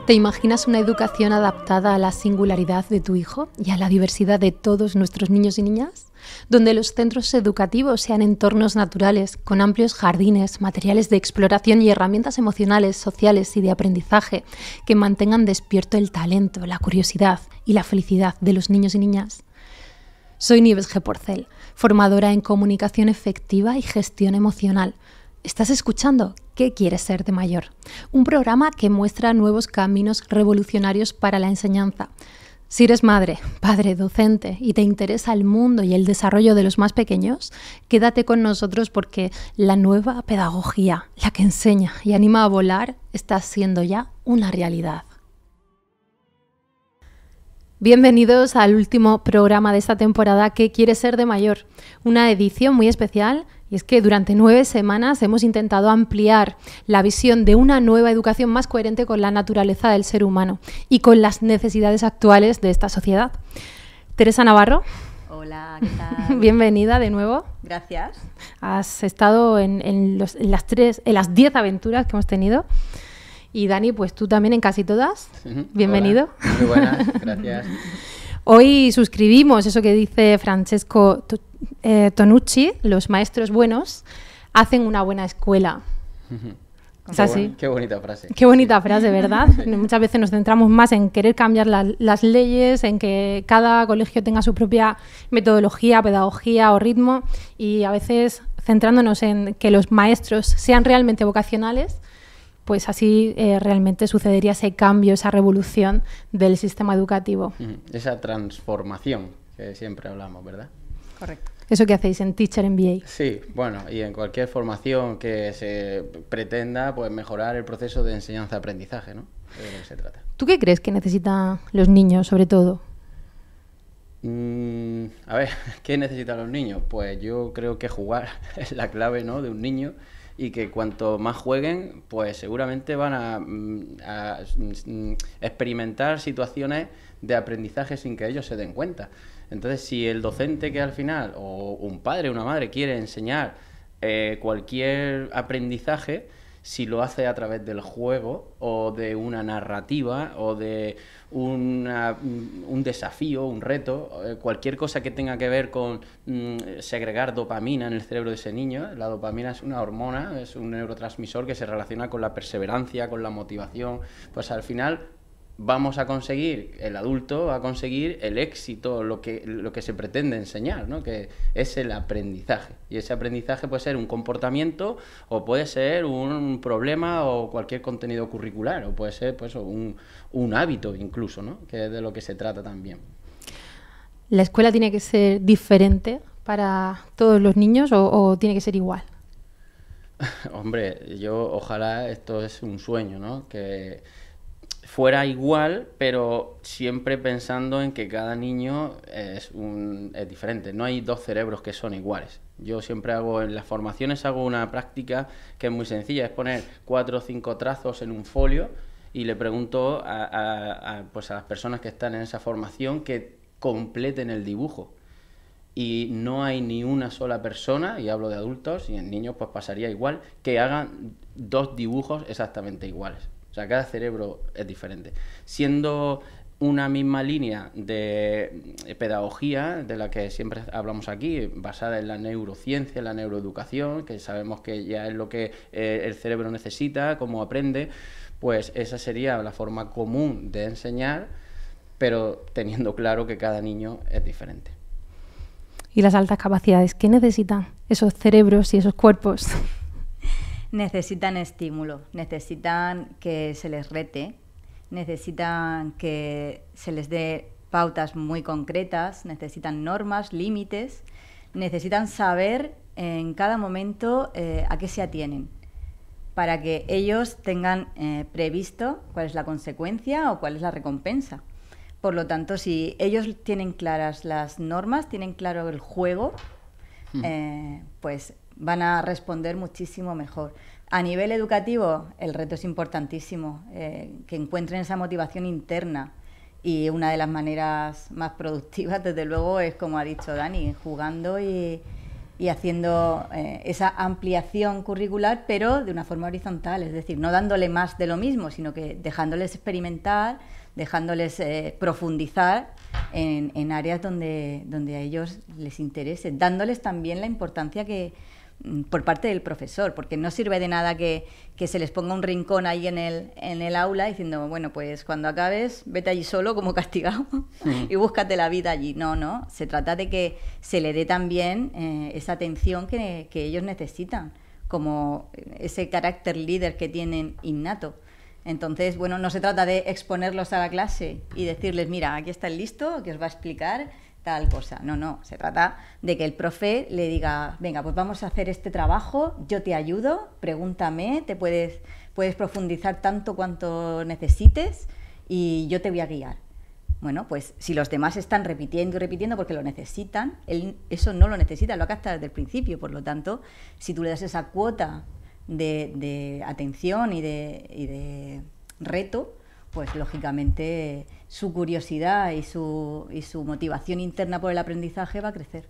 ¿Te imaginas una educación adaptada a la singularidad de tu hijo y a la diversidad de todos nuestros niños y niñas? Donde los centros educativos sean entornos naturales, con amplios jardines, materiales de exploración y herramientas emocionales, sociales y de aprendizaje que mantengan despierto el talento, la curiosidad y la felicidad de los niños y niñas. Soy Nieves G. Porcel, formadora en comunicación efectiva y gestión emocional. ¿Estás escuchando ¿Qué quieres ser de mayor? Un programa que muestra nuevos caminos revolucionarios para la enseñanza. Si eres madre, padre, docente y te interesa el mundo y el desarrollo de los más pequeños, quédate con nosotros porque la nueva pedagogía, la que enseña y anima a volar, está siendo ya una realidad. Bienvenidos al último programa de esta temporada ¿Qué quieres ser de mayor? Una edición muy especial. Y es que durante 9 semanas hemos intentado ampliar la visión de una nueva educación más coherente con la naturaleza del ser humano y con las necesidades actuales de esta sociedad. Teresa Navarro. Hola, ¿qué tal? Bienvenida de nuevo. Gracias. Has estado en las 10 aventuras que hemos tenido. Y Dani, pues tú también en casi todas. Bienvenido. Hola. Muy buenas, gracias. Hoy suscribimos eso que dice Francesco Tonucci: los maestros buenos hacen una buena escuela. ¿Es así? Qué bonita frase. Qué bonita frase, ¿verdad? Sí. Muchas veces nos centramos más en querer cambiar las leyes, en que cada colegio tenga su propia metodología, pedagogía o ritmo, y a veces centrándonos en que los maestros sean realmente vocacionales, pues así realmente sucedería ese cambio, esa revolución del sistema educativo. Esa transformación que siempre hablamos, ¿verdad? Correcto. Eso que hacéis en Teacher MBA. Sí, bueno, y en cualquier formación que se pretenda pues mejorar el proceso de enseñanza-aprendizaje, ¿no? De lo que se trata. ¿Tú qué crees que necesitan los niños, sobre todo? A ver, ¿qué necesitan los niños? Pues yo creo que jugar es la clave, ¿no?, de un niño. Y que cuanto más jueguen, pues seguramente van a experimentar situaciones de aprendizaje sin que ellos se den cuenta. Entonces, si el docente que al final, o un padre o una madre, quiere enseñar cualquier aprendizaje, si lo hace a través del juego o de una narrativa o de un desafío, un reto, cualquier cosa que tenga que ver con segregar dopamina en el cerebro de ese niño. La dopamina es una hormona, es un neurotransmisor que se relaciona con la perseverancia, con la motivación. Pues al final vamos a conseguir, el adulto va a conseguir el éxito, lo que se pretende enseñar, ¿no?, que es el aprendizaje. Y ese aprendizaje puede ser un comportamiento o puede ser un problema o cualquier contenido curricular, o puede ser pues un hábito incluso, ¿no?, que es de lo que se trata también. ¿La escuela tiene que ser diferente para todos los niños o tiene que ser igual? Hombre, ojalá esto es un sueño, ¿no?, que fuera igual, pero siempre pensando en que cada niño es diferente. No hay dos cerebros que son iguales. Yo siempre en las formaciones hago una práctica que es muy sencilla, es poner 4 o 5 trazos en un folio y le pregunto pues a las personas que están en esa formación que completen el dibujo. Y no hay ni una sola persona, y hablo de adultos, y en niños pues pasaría igual, que hagan 2 dibujos exactamente iguales. O sea, cada cerebro es diferente. Siendo una misma línea de pedagogía, de la que siempre hablamos aquí, basada en la neurociencia, en la neuroeducación, que sabemos que ya es lo que el cerebro necesita, cómo aprende, pues esa sería la forma común de enseñar, pero teniendo claro que cada niño es diferente. ¿Y las altas capacidades? ¿Qué necesitan esos cerebros y esos cuerpos? Necesitan estímulo, necesitan que se les rete, necesitan que se les dé pautas muy concretas, necesitan normas, límites, necesitan saber en cada momento a qué se atienen, para que ellos tengan previsto cuál es la consecuencia o cuál es la recompensa. Por lo tanto, si ellos tienen claras las normas, tienen claro el juego, pues van a responder muchísimo mejor. A nivel educativo, el reto es importantísimo, que encuentren esa motivación interna, y una de las maneras más productivas, desde luego, es como ha dicho Dani, jugando y y haciendo esa ampliación curricular, pero de una forma horizontal, es decir, no dándole más de lo mismo, sino que dejándoles experimentar, dejándoles profundizar en áreas donde a ellos les interese, dándoles también la importancia que por parte del profesor, porque no sirve de nada que se les ponga un rincón ahí en el aula diciendo, bueno, pues cuando acabes vete allí solo como castigado y búscate la vida allí. No, se trata de que se le dé también esa atención que ellos necesitan, como ese carácter líder que tienen innato. Entonces, bueno, no se trata de exponerlos a la clase y decirles, mira, aquí está el listo que os va a explicar tal cosa. No, se trata de que el profe le diga, venga, pues vamos a hacer este trabajo, yo te ayudo, pregúntame, puedes profundizar tanto cuanto necesites y yo te voy a guiar. Bueno, pues si los demás están repitiendo y repitiendo porque lo necesitan, él eso no lo necesita, lo ha captado desde el principio. Por lo tanto, si tú le das esa cuota de atención y de reto, pues lógicamente su curiosidad y su motivación interna por el aprendizaje va a crecer.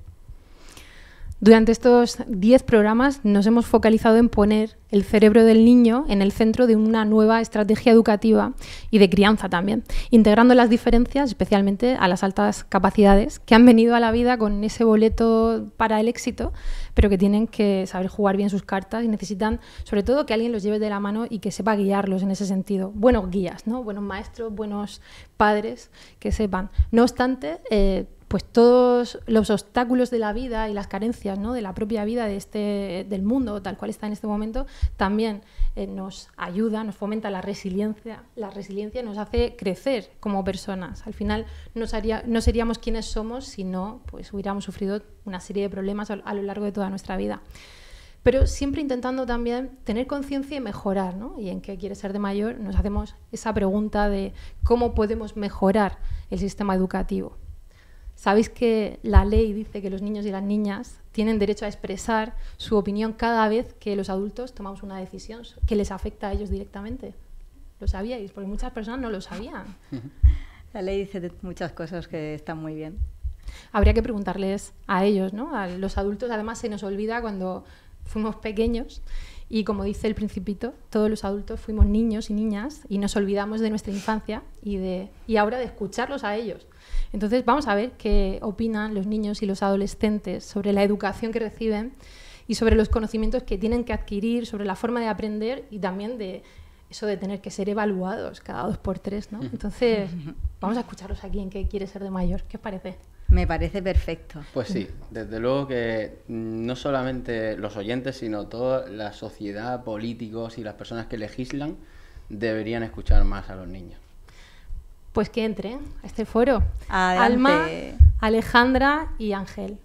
Durante estos 10 programas nos hemos focalizado en poner el cerebro del niño en el centro de una nueva estrategia educativa y de crianza también, integrando las diferencias, especialmente a las altas capacidades, que han venido a la vida con ese boleto para el éxito, pero que tienen que saber jugar bien sus cartas y necesitan, sobre todo, que alguien los lleve de la mano y que sepa guiarlos en ese sentido. Buenos guías, ¿no? Buenos maestros, buenos padres que sepan. No obstante, pues todos los obstáculos de la vida y las carencias, ¿no?, de la propia vida del mundo tal cual está en este momento, también nos ayuda, nos fomenta la resiliencia. La resiliencia nos hace crecer como personas. Al final no seríamos quienes somos si no pues, hubiéramos sufrido una serie de problemas a lo largo de toda nuestra vida. Pero siempre intentando también tener conciencia y mejorar, ¿no? Y en qué quieres ser de mayor nos hacemos esa pregunta de cómo podemos mejorar el sistema educativo. Sabéis que la ley dice que los niños y las niñas tienen derecho a expresar su opinión cada vez que los adultos tomamos una decisión que les afecta a ellos directamente. ¿Lo sabíais? Porque muchas personas no lo sabían. La ley dice muchas cosas que están muy bien. Habría que preguntarles a ellos, ¿no? A los adultos, además, se nos olvida cuando fuimos pequeños y, como dice el Principito, todos los adultos fuimos niños y niñas y nos olvidamos de nuestra infancia y ahora de escucharlos a ellos. Entonces vamos a ver qué opinan los niños y los adolescentes sobre la educación que reciben y sobre los conocimientos que tienen que adquirir, sobre la forma de aprender y también de eso de tener que ser evaluados cada 2 por 3, ¿no? Entonces vamos a escucharlos aquí en qué quiere ser de mayor. ¿Qué os parece? Me parece perfecto. Pues sí, desde luego que no solamente los oyentes, sino toda la sociedad, políticos y las personas que legislan deberían escuchar más a los niños. Pues que entren a este foro. Adelante. Alma, Alejandra y Ángel.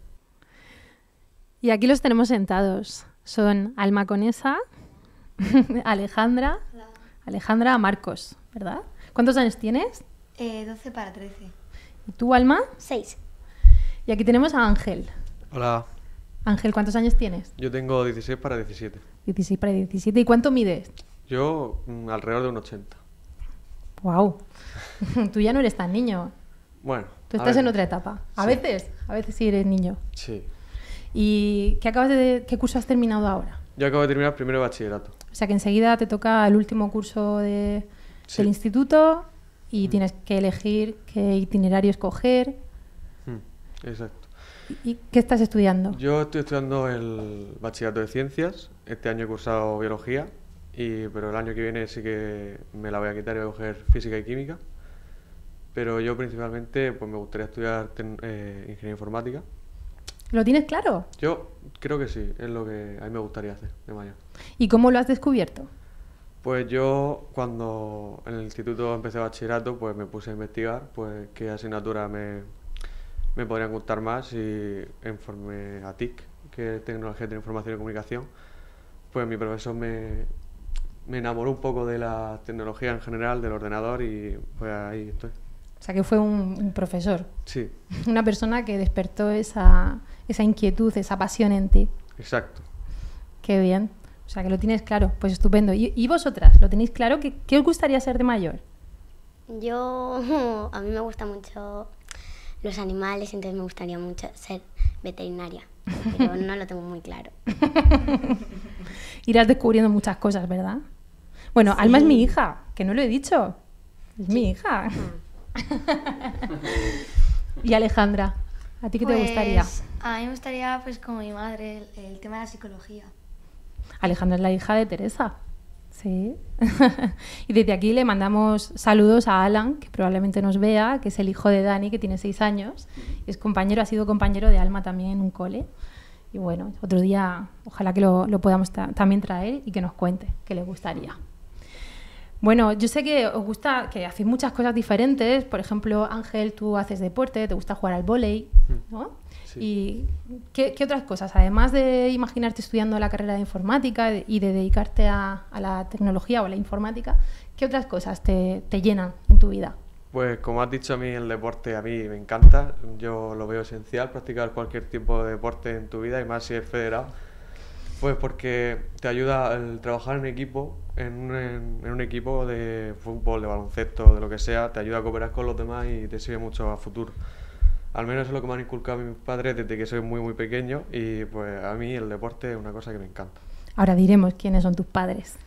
Y aquí los tenemos sentados. Son Alma Conesa, Alejandra, Hola. Alejandra, Marcos, ¿verdad? ¿Cuántos años tienes? 12 para 13. ¿Y tú, Alma? 6. Y aquí tenemos a Ángel. Hola, Ángel, ¿cuántos años tienes? yo tengo 16 para 17. 16 para 17. ¿Y cuánto mides? Yo alrededor de un 80. ¡Guau! Tú ya no eres tan niño. Bueno, Tú a estás ver, en otra etapa. A sí. veces sí eres niño. Sí. ¿Y qué curso has terminado ahora? Yo acabo de terminar primero de bachillerato. O sea que enseguida te toca el último curso del instituto y tienes que elegir qué itinerario escoger. Exacto. ¿Y qué estás estudiando? Yo estoy estudiando el bachillerato de ciencias. Este año he cursado biología, pero el año que viene sí que me la voy a quitar y voy a coger física y química. Pero yo principalmente pues me gustaría estudiar ingeniería informática. ¿Lo tienes claro? Yo creo que sí, es lo que a mí me gustaría hacer de mayor. ¿Y cómo lo has descubierto? Pues yo cuando en el instituto empecé bachillerato pues me puse a investigar pues qué asignaturas me podrían gustar más y informé a TIC, que es Tecnología de Información y Comunicación. Pues mi profesor me enamoró un poco de la tecnología en general, del ordenador y pues ahí estoy. O sea que fue un profesor, Sí, una persona que despertó esa inquietud, esa pasión en ti. exacto. Qué bien. O sea que lo tienes claro. Pues estupendo. ¿Y vosotras? ¿Lo tenéis claro? ¿Qué os gustaría ser de mayor? A mí me gustan mucho los animales, entonces me gustaría mucho ser veterinaria, pero no lo tengo muy claro. Irás descubriendo muchas cosas, ¿verdad? Bueno, Sí. Alma es mi hija, que no lo he dicho. Es mi hija. Y Alejandra, ¿a ti qué te gustaría? A mí me gustaría, pues como mi madre, el tema de la psicología. Alejandra es la hija de Teresa. Sí. Y desde aquí le mandamos saludos a Alan, que probablemente nos vea, que es el hijo de Dani, que tiene 6 años. Es compañero, ha sido compañero de Alma también en un cole. Y bueno, otro día ojalá que lo podamos también traer y que nos cuente qué le gustaría. Bueno, yo sé que os gusta, que hacéis muchas cosas diferentes. Por ejemplo, Ángel, tú haces deporte, te gusta jugar al vóley, ¿no? Sí. ¿Y qué otras cosas? Además de imaginarte estudiando la carrera de informática y de dedicarte a la tecnología o a la informática, ¿qué otras cosas te llenan en tu vida? Pues como has dicho, a mí el deporte a mí me encanta. Yo lo veo esencial, practicar cualquier tipo de deporte en tu vida y más si es federado. Pues porque te ayuda el trabajar en equipo, en un equipo de fútbol, de baloncesto, de lo que sea, te ayuda a cooperar con los demás y te sirve mucho a futuro. Al menos es lo que me han inculcado mis padres desde que soy muy muy pequeño y pues a mí el deporte es una cosa que me encanta. Ahora diremos quiénes son tus padres.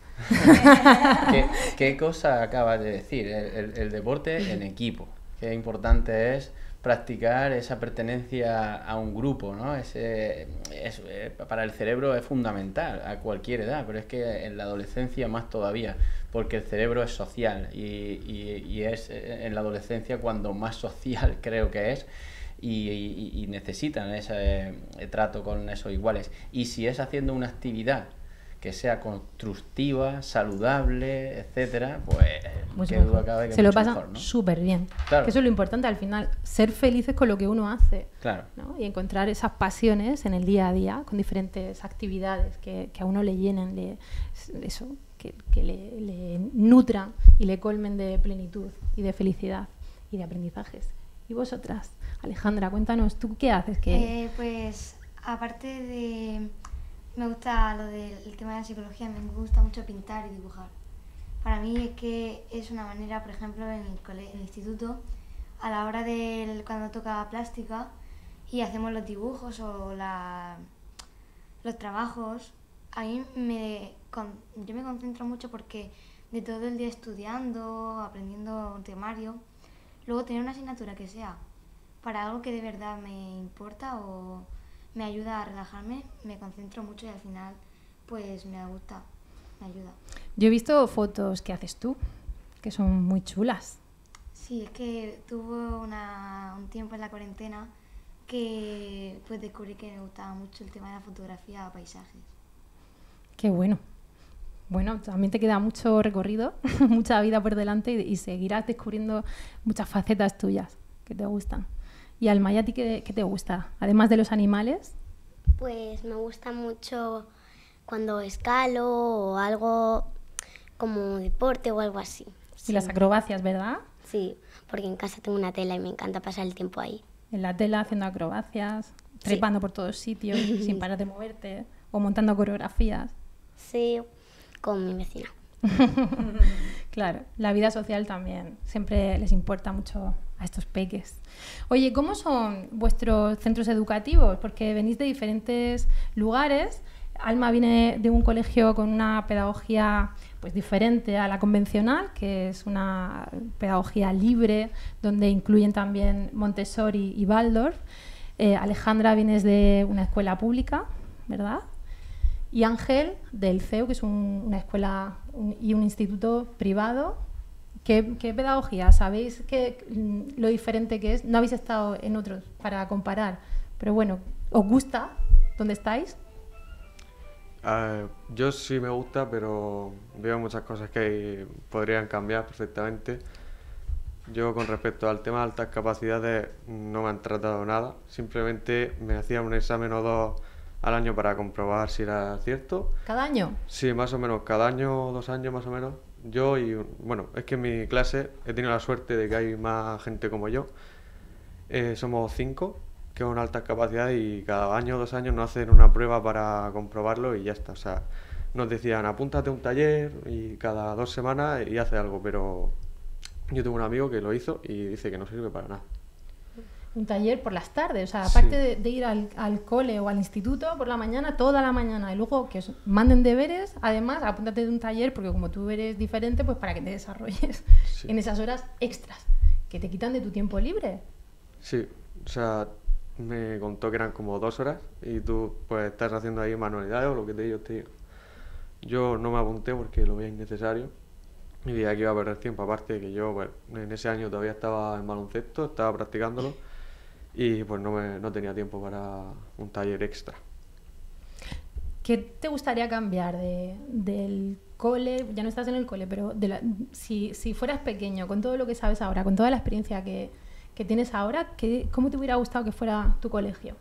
¿Qué cosa acabas de decir? El deporte en equipo. Qué importante es practicar esa pertenencia a un grupo, ¿no? Para el cerebro es fundamental a cualquier edad, pero es que en la adolescencia más todavía, porque el cerebro es social y es en la adolescencia cuando más social creo que es. Y necesitan ese trato con esos iguales. Y si es haciendo una actividad que sea constructiva, saludable, etcétera, pues qué duda cabe que se lo mucho pasan mejor, ¿no? súper bien. Claro. Que eso es lo importante al final, ser felices con lo que uno hace. Claro. ¿No? Y encontrar esas pasiones en el día a día con diferentes actividades que a uno le llenen, que le nutran y le colmen de plenitud y de felicidad y de aprendizajes. ¿Y vosotras? Alejandra, cuéntanos, ¿tú qué haces? Pues aparte de... Me gusta lo del tema de la psicología, me gusta mucho pintar y dibujar. Para mí es que es una manera, por ejemplo, en el instituto, a la hora de cuando toca plástica y hacemos los dibujos o los trabajos, a mí yo me concentro mucho porque de todo el día estudiando, aprendiendo un temario, luego tener una asignatura que sea para algo que de verdad me importa o me ayuda a relajarme, me concentro mucho y al final pues me gusta, me ayuda. Yo he visto fotos que haces tú, que son muy chulas. Sí, es que tuve un tiempo en la cuarentena que pues descubrí que me gustaba mucho el tema de la fotografía a paisajes. Qué bueno. Bueno, también te queda mucho recorrido, mucha vida por delante y seguirás descubriendo muchas facetas tuyas que te gustan. Y Alma, ¿y a ti qué te gusta? Además de los animales. Pues me gusta mucho cuando escalo o algo como deporte o algo así. Y las acrobacias, ¿verdad? Sí, porque en casa tengo una tela y me encanta pasar el tiempo ahí. En la tela haciendo acrobacias, trepando por todos sitios sin parar de moverte o montando coreografías. Sí, con mi vecina. Claro, la vida social también siempre les importa mucho a estos peques. Oye, ¿cómo son vuestros centros educativos? Porque venís de diferentes lugares. Alma viene de un colegio con una pedagogía pues diferente a la convencional, que es una pedagogía libre, donde incluyen también Montessori y Waldorf. Alejandra vienes de una escuela pública, ¿verdad? Y Ángel del CEU, que es una escuela y un instituto privado. ¿Qué pedagogía? ¿Sabéis lo diferente que es? No habéis estado en otros para comparar, pero bueno, ¿os gusta dónde estáis? Yo sí me gusta, pero veo muchas cosas que podrían cambiar perfectamente. Yo con respecto al tema de altas capacidades no me han tratado nada, simplemente me hacían un examen o dos al año para comprobar si era cierto. ¿Cada año? Sí, más o menos, cada año, 2 años más o menos. Yo bueno, es que en mi clase he tenido la suerte de que hay más gente como yo. Somos 5, que son altas capacidades y cada año o 2 años nos hacen una prueba para comprobarlo y ya está. O sea, nos decían apúntate a un taller y cada 2 semanas y hace algo, pero yo tengo un amigo que lo hizo y dice que no sirve para nada. un taller por las tardes, o sea, aparte de ir al cole o al instituto por la mañana, toda la mañana, y luego que os manden deberes, además, apúntate de un taller, porque como tú eres diferente, pues para que te desarrolles en esas horas extras que te quitan de tu tiempo libre. Sí, o sea, me contó que eran como 2 horas y tú pues estás haciendo ahí manualidades o lo que te digo, te digo. Yo no me apunté porque lo veía innecesario y veía que iba a perder tiempo, aparte de que yo pues, en ese año todavía estaba en baloncesto, estaba practicándolo y pues no tenía tiempo para un taller extra. ¿Qué te gustaría cambiar del cole? Ya no estás en el cole, pero si fueras pequeño, con todo lo que sabes ahora, con toda la experiencia que tienes ahora, ¿cómo te hubiera gustado que fuera tu colegio?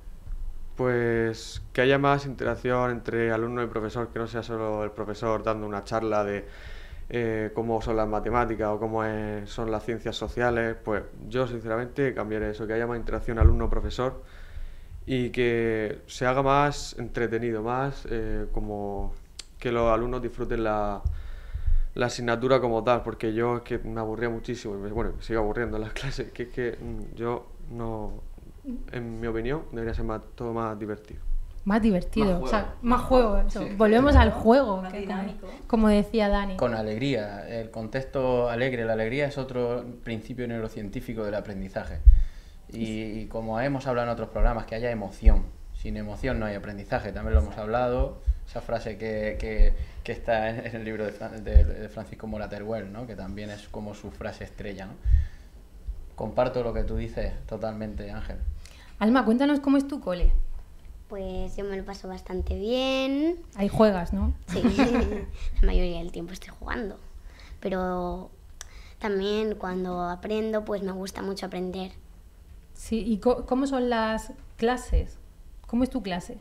Pues que haya más interacción entre alumno y profesor, que no sea solo el profesor dando una charla de cómo son las matemáticas o cómo son las ciencias sociales. Pues yo sinceramente cambiaría eso, que haya más interacción alumno-profesor y que se haga más entretenido, más como que los alumnos disfruten la asignatura como tal, porque yo es que me aburría muchísimo y me sigo aburriendo en las clases, que es que yo no, en mi opinión, debería ser todo más divertido. Más divertido, Más o sea, más juego. Eso. Sí. Volvemos al juego, Más que dinámico. como decía Dani. Con alegría, el contexto alegre, la alegría es otro principio neurocientífico del aprendizaje. Y como hemos hablado en otros programas, que haya emoción. Sin emoción no hay aprendizaje, también lo hemos hablado. Esa frase que está en el libro de Francisco Mola Teruel, ¿no? Que también es como su frase estrella, ¿no? Comparto lo que tú dices totalmente, Ángel. Alma, cuéntanos cómo es tu cole. Pues yo me lo paso bastante bien. Ahí juegas, ¿no? Sí, la mayoría del tiempo estoy jugando. Pero también cuando aprendo, pues me gusta mucho aprender. Sí, ¿y cómo son las clases? ¿Cómo es tu clase?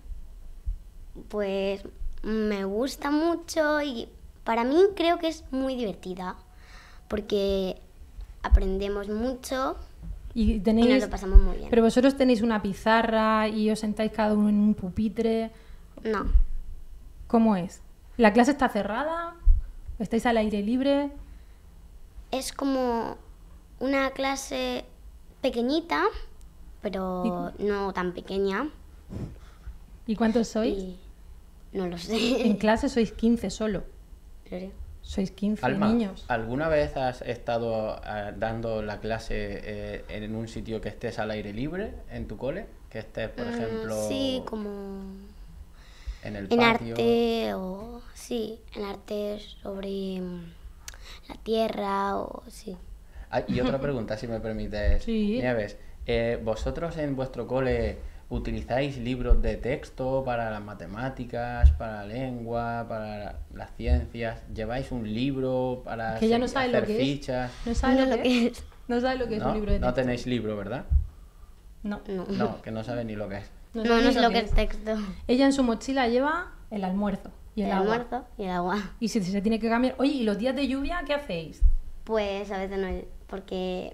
Pues me gusta mucho y para mí creo que es muy divertida. Porque aprendemos mucho Y y tenéis... nos lo pasamos muy bien. Pero vosotros tenéis una pizarra y os sentáis cada uno en un pupitre. No, ¿Cómo es? ¿La clase está cerrada? ¿Estáis al aire libre? es como una clase pequeñita, pero no tan pequeña. ¿Y cuántos sois? Y no lo En sé. clase sois 15 solo. ¿En Sois 15 Alma, niños. ¿alguna vez has estado dando la clase en un sitio que estés al aire libre en tu cole? Que estés, por ejemplo, Sí, como en el en patio. arte o sí, en arte sobre la tierra o sí. Ah, y otra pregunta, si me permites, Sí. Nieves. ¿Vosotros en vuestro cole utilizáis libros de texto para las matemáticas, para la lengua, para las ciencias? ¿Lleváis un libro para Que ya no sabes lo hacer que fichas? es. ¿No sabes No lo lo que que es? No sabes lo que es ¿No? un libro de texto. No tenéis libro, ¿verdad? No. No, No, que no sabes ni lo que es. no, sabes ni es lo que es texto. Ella en su mochila lleva el almuerzo y el El agua. almuerzo y el agua. Y si se tiene que cambiar... Oye, ¿y los días de lluvia qué hacéis? Pues a veces no, porque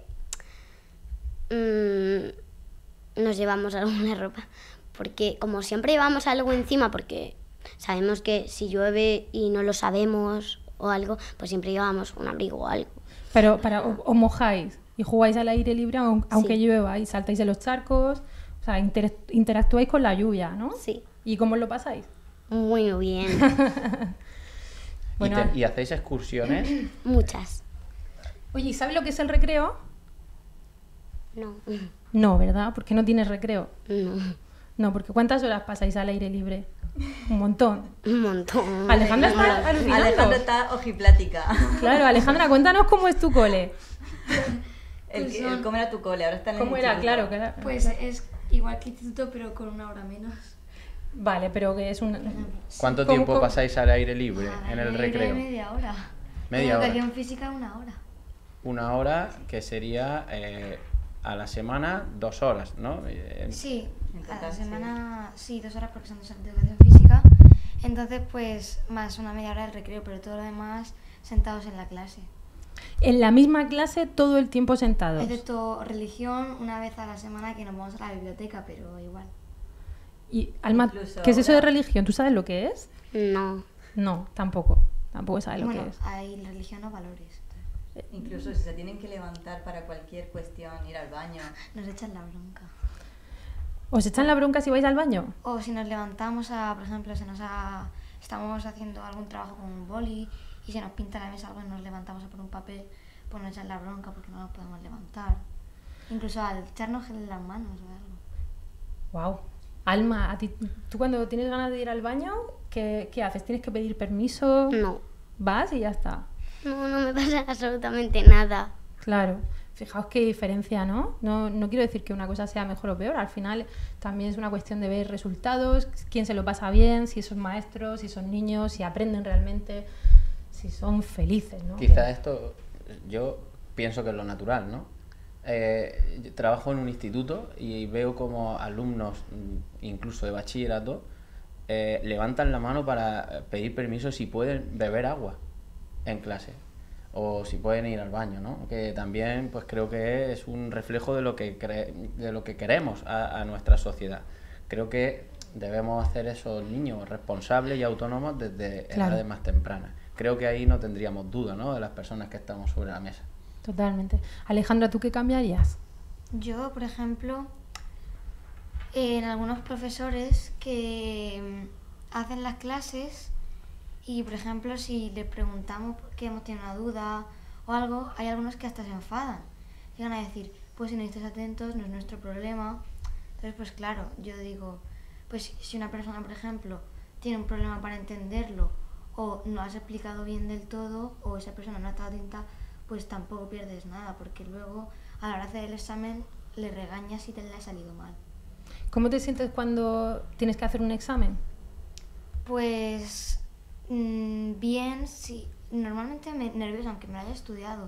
nos llevamos alguna ropa. Porque como siempre llevamos algo encima, porque sabemos que si llueve y no lo sabemos o algo, pues siempre llevamos un abrigo o algo. Pero os mojáis y jugáis al aire libre aunque Sí. llueva y saltáis en los charcos, o sea, interactuáis con la lluvia, ¿no? Sí, ¿Y cómo lo pasáis? muy bien. Bueno, ¿Y hacéis excursiones? Muchas. oye, ¿y sabes lo que es el recreo? No, No, ¿verdad? Porque no tienes recreo. no, No, porque ¿cuántas horas pasáis al aire libre? Un montón. un montón. Alejandra está alucinando. Alejandra está ojiplática. Claro, Alejandra, cuéntanos cómo es tu cole. ¿Cómo era tu cole? Ahora está en el ¿Cómo era? instituto. Claro. Pues es igual que instituto, pero con una hora menos. Vale, pero que es un... ¿Cuánto ¿Cómo- tiempo cómo? pasáis al aire libre en el Libre recreo? Media hora. Media hora. Educación física, una hora. Una hora que sería a la semana 2 horas, ¿no? Sí, En a la total, sí. semana sí, 2 horas porque son 2 horas de educación física. Entonces, pues más una media hora del recreo, pero todo lo demás sentados en la clase. En la misma clase todo el tiempo sentados. Excepto religión, una vez a la semana que nos vamos a la biblioteca, pero igual. Y Alma, Incluso ¿qué es eso de ahora- religión? ¿Tú sabes lo que es? No, No, tampoco. Tampoco sabes lo Bueno, que es. hay religión o valores. Incluso si se tienen que levantar para cualquier cuestión, ir al baño. Nos echan la bronca. ¿Os echan la bronca si vais al baño? O si nos levantamos por ejemplo, estamos haciendo algún trabajo con un boli y se nos pinta la mesa algo y nos levantamos a por un papel, pues nos echan la bronca porque no nos podemos levantar. Incluso al echarnos gel en las manos o algo. Wow. Alma, ¿tú cuando tienes ganas de ir al baño, qué haces? ¿Tienes que pedir permiso? No. ¿Vas y ya está? No, no me pasa absolutamente nada. Claro. Fijaos qué diferencia, ¿no? No quiero decir que una cosa sea mejor o peor. Al final también es una cuestión de ver resultados, quién se lo pasa bien, si son maestros, si son niños, si aprenden realmente, si son felices, ¿no? Quizás esto, yo pienso que es lo natural, ¿no? Yo trabajo en un instituto y veo como alumnos, incluso de bachillerato, levantan la mano para pedir permiso si pueden beber agua en clase o si pueden ir al baño, ¿no? Que también pues creo que es un reflejo de lo que queremos a nuestra sociedad. Creo que debemos hacer esos niños responsables y autónomos desde edades más tempranas. Creo que ahí no tendríamos duda, ¿no? De las personas que estamos sobre la mesa. Totalmente. Alejandra, ¿tú qué cambiarías? Yo, por ejemplo, en algunos profesores que hacen las clases y, por ejemplo, si les preguntamos por qué hemos tenido una duda o algo, hay algunos que hasta se enfadan. Llegan a decir, pues si no estáis atentos, no es nuestro problema. Entonces, pues claro, yo digo, pues si una persona, por ejemplo, tiene un problema para entenderlo o no has explicado bien del todo o esa persona no ha estado atenta, pues tampoco pierdes nada, porque luego a la hora de hacer el examen le regañas si te le ha salido mal. ¿Cómo te sientes cuando tienes que hacer un examen? Pues bien, sí. Normalmente nerviosa, aunque me lo haya estudiado,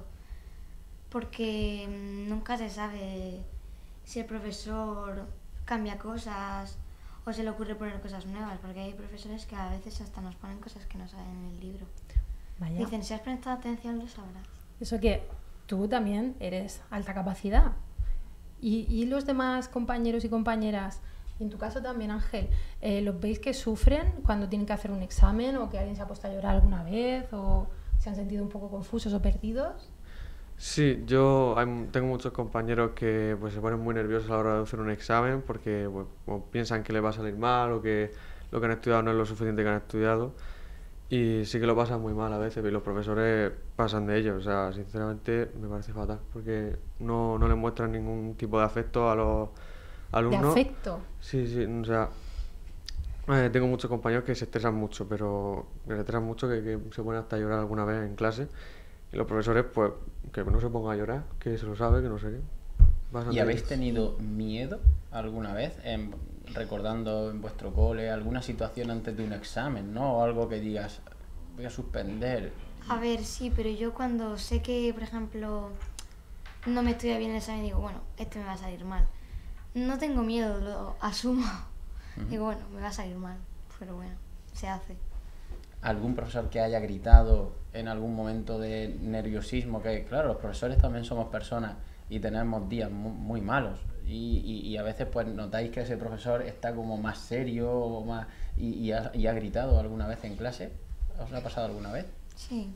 porque nunca se sabe si el profesor cambia cosas o se le ocurre poner cosas nuevas, porque hay profesores que a veces hasta nos ponen cosas que no saben en el libro. Vaya. Dicen, si has prestado atención lo sabrás. Eso que tú también eres alta capacidad. ¿Y los demás compañeros y compañeras, y en tu caso también Ángel, los veis que sufren cuando tienen que hacer un examen o que alguien se ha puesto a llorar alguna vez o se han sentido un poco confusos o perdidos? Sí, tengo muchos compañeros que pues, se ponen muy nerviosos a la hora de hacer un examen porque o piensan que les va a salir mal o que lo que han estudiado no es lo suficiente que han estudiado. Y sí que lo pasan muy mal a veces y los profesores pasan de ello. O sea, sinceramente me parece fatal porque no les muestran ningún tipo de afecto a los alumnos. ¿De afecto? Sí, o sea, tengo muchos compañeros que se estresan mucho, pero que se estresan mucho que se ponen hasta a llorar alguna vez en clase. Y los profesores, pues, que no se pongan a llorar, que se lo sabe, que no sé qué. Pasan ¿Y de habéis ellos. tenido miedo alguna vez, recordando en vuestro cole, alguna situación antes de un examen, ¿no? O algo que digas, voy a suspender. A ver, sí, pero yo cuando sé que, por ejemplo, no me estudia bien el examen, digo, bueno, este me va a salir mal. No tengo miedo, lo asumo. Digo, bueno, me va a salir mal, pero bueno, se hace. ¿Algún profesor que haya gritado en algún momento de nerviosismo? Que claro, los profesores también somos personas y tenemos días muy malos y a veces pues notáis que ese profesor está como más serio o más, y ha gritado alguna vez en clase. ¿Os ha pasado alguna vez? Sí,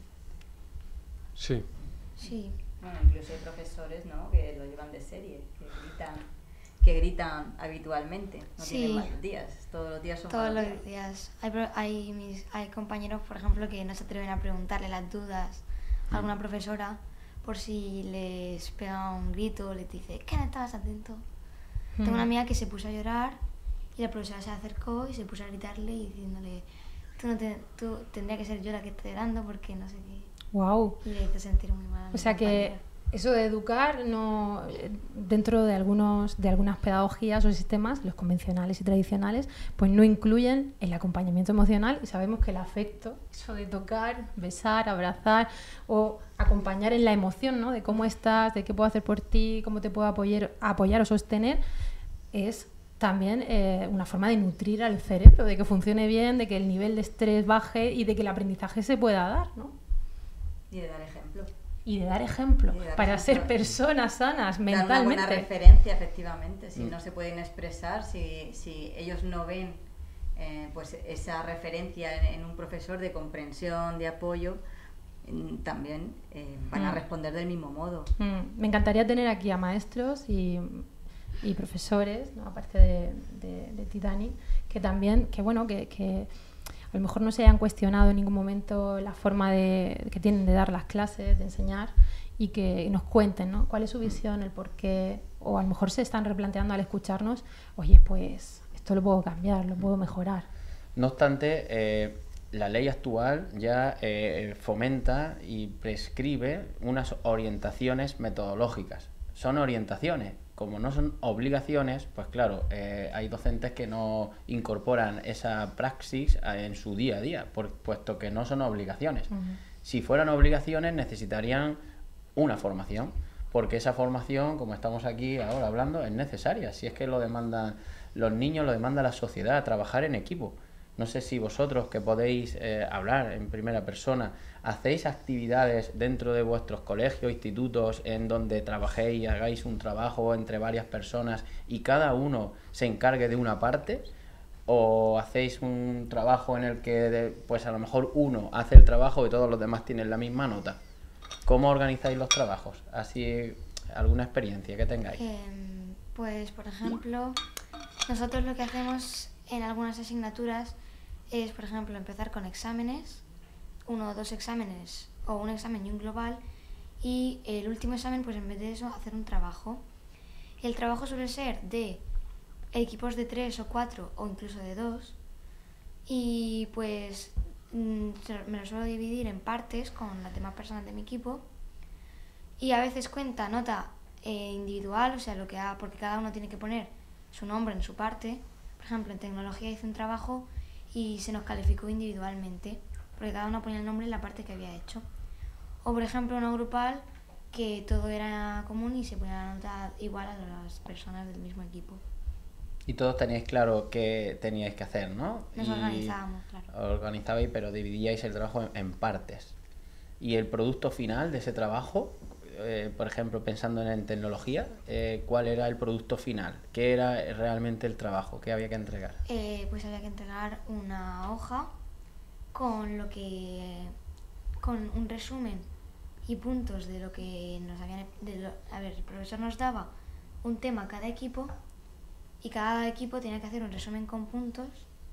Sí. sí. Bueno, incluso hay profesores, ¿no?, que lo llevan de serie, que gritan habitualmente, no Sí. tienen malos días, todos los días son Todos malos los días. Hay compañeros, por ejemplo, que no se atreven a preguntarle las dudas a alguna profesora por si les pega un grito o les dice, ¿qué no estabas atento? Tengo una amiga que se puso a llorar y la profesora se acercó y se puso a gritarle y diciéndole, tú tendría que ser yo la que esté llorando porque no sé qué. Wow. Y le hizo sentir muy mal a mi O sea que compañera. eso de educar, no, dentro de algunas pedagogías o sistemas, los convencionales y tradicionales, pues no incluyen el acompañamiento emocional y sabemos que el afecto, eso de tocar, besar, abrazar o acompañar en la emoción, ¿no? De cómo estás, de qué puedo hacer por ti, cómo te puedo apoyar o sostener, es también una forma de nutrir al cerebro, de que funcione bien, de que el nivel de estrés baje y de que el aprendizaje se pueda dar, ¿no? Y de dar ejemplo. Y de dar ejemplo Y de dar para ejemplo. ser personas sanas Dar una buena mentalmente. referencia, efectivamente. Si no se pueden expresar, si ellos no ven pues esa referencia en un profesor de comprensión, de apoyo, también van a responder del mismo modo. Me encantaría tener aquí a maestros y profesores, ¿no? Aparte de ti, Dani, que también, que a lo mejor no se hayan cuestionado en ningún momento la forma que tienen de dar las clases, de enseñar, y que nos cuenten, ¿no? Cuál es su visión, el por qué, o a lo mejor se están replanteando al escucharnos, oye, pues esto lo puedo cambiar, lo puedo mejorar. No obstante, la ley actual ya fomenta y prescribe unas orientaciones metodológicas. Son orientaciones, como no son obligaciones, pues claro, hay docentes que no incorporan esa praxis en su día a día, puesto que no son obligaciones. Si fueran obligaciones necesitarían una formación, porque esa formación, como estamos aquí ahora hablando, es necesaria. Si es que lo demandan los niños, lo demanda la sociedad, trabajar en equipo. No sé si vosotros, que podéis hablar en primera persona, hacéis actividades dentro de vuestros colegios, institutos, en donde trabajéis y hagáis un trabajo entre varias personas y cada uno se encargue de una parte, o hacéis un trabajo en el que pues a lo mejor uno hace el trabajo y todos los demás tienen la misma nota. ¿Cómo organizáis los trabajos? Así, alguna experiencia que tengáis. Pues, por ejemplo, nosotros lo que hacemos en algunas asignaturas es, por ejemplo, empezar con exámenes, 1 o 2 exámenes, o un examen y un global, y el último examen, pues en vez de eso, hacer un trabajo. El trabajo suele ser de equipos de 3 o 4 o incluso de 2, y pues me lo suelo dividir en partes con las demás personas de mi equipo, y a veces cuenta nota individual, o sea, porque cada uno tiene que poner su nombre en su parte. Por ejemplo, en tecnología hice un trabajo y se nos calificó individualmente, porque cada uno ponía el nombre en la parte que había hecho. O por ejemplo, una grupal que todo era común y se ponía la nota igual a las personas del mismo equipo. Y todos teníais claro qué teníais que hacer, ¿no? Nos organizábamos, claro. Organizabais, pero dividíais el trabajo en partes. Y el producto final de ese trabajo, por ejemplo, pensando en tecnología, ¿cuál era el producto final? ¿Qué era realmente el trabajo? ¿Qué había que entregar? Pues había que entregar una hoja con un resumen y puntos de lo que nos habían... el profesor nos daba un tema a cada equipo, y cada equipo tenía que hacer un resumen con puntos